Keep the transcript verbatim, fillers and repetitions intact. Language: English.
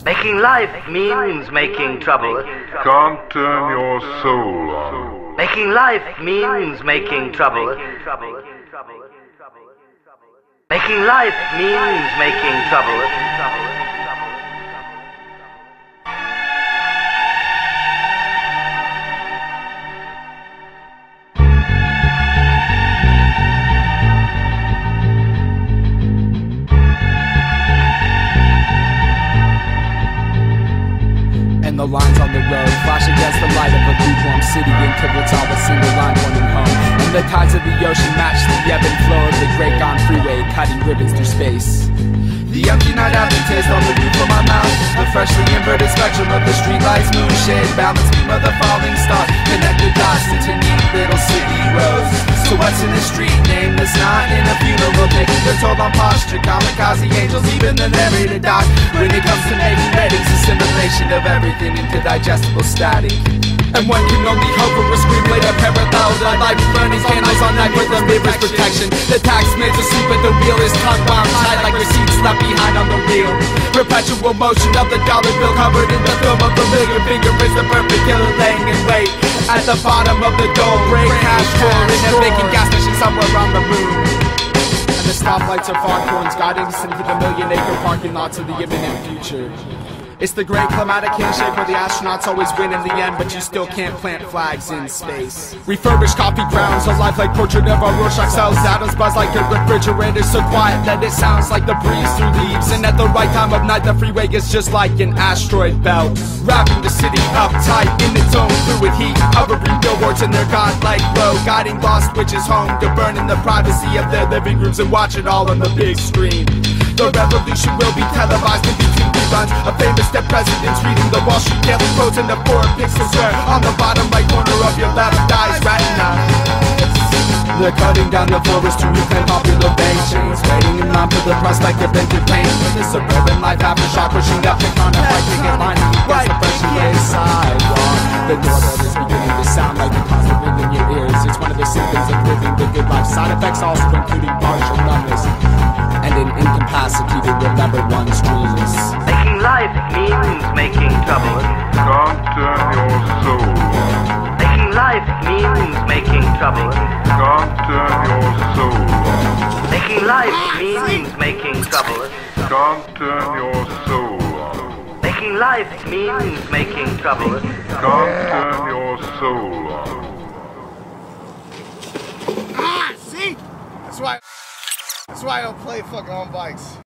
Making life means making trouble. Can't turn your soul on. Making life means making trouble. Making life means making trouble. And the lines on the road flash against the light of a lukewarm city until it's all a single line running home. And the tides of the ocean match the ebb and flow of the Great Gone Freeway, cutting ribbons through space. The empty night aftertaste on the roof of my mouth, the freshly inverted spectrum of the streetlights, moonshade, balance beam of the falling stars, connect the dots into neat little city roads. So what's in the street name that's not in a funeral, taking the toll on posture, kamikaze angels, even the narrator doc. When it comes to making weddings, assimilation of everything into digestible static. And one can only hope for a screenplay to parallel the life burning candles on night for the mirror's protection. The taxman's asleep at the wheel, his tongue bound tight like receipts left behind on the reel. Perpetual motion of the dollar bill covered in the film of familiar finger is the perfect killer laying in wait at the bottom of the dole. Break cash drawer in a vacant gas station somewhere on the moon. And the stoplights are foghorns guiding us into the million acre parking lots of the imminent future. It's the great climatic handshake where the astronauts always win in the end, but you still can't plant flags in space. Refurbished coffee grounds, a lifelike portrait of our Rorschach cells. Atoms buzz like a refrigerator, so quiet that it sounds like the breeze through leaves. And at the right time of night, the freeway is just like an asteroid belt, wrapping the city uptight in its own fluid heat. Hovering billboards in their godlike glow, guiding lost witches home to burn in the privacy of their living rooms and watch it all on the big screen. The revolution will be televised in between reruns of famous dead presidents reading the Wall Street Daily quotes in the four pixels where on the bottom right corner of your left eye's retina. They're cutting down the forest to reclaim popular bank chains, waiting in line for the prospect of entertainment. For the suburban life aftershock, pushing up the corner like ticket line to keep against the freshly laid sidewalk. The doorbell is beginning to sound like the constant ring in your ears. It's one of the symptoms of living the good life. Side effects also including partial numbness and an incapacity to remember one's dreams. Making life means making trouble. Can't turn your soul on. Making life means making trouble. Can't turn your soul on. Making life means making trouble. Can't turn your soul on. Making life means making trouble. Can't turn your soul on. Ah, see? That's why. That's why I don't play fucking on bikes.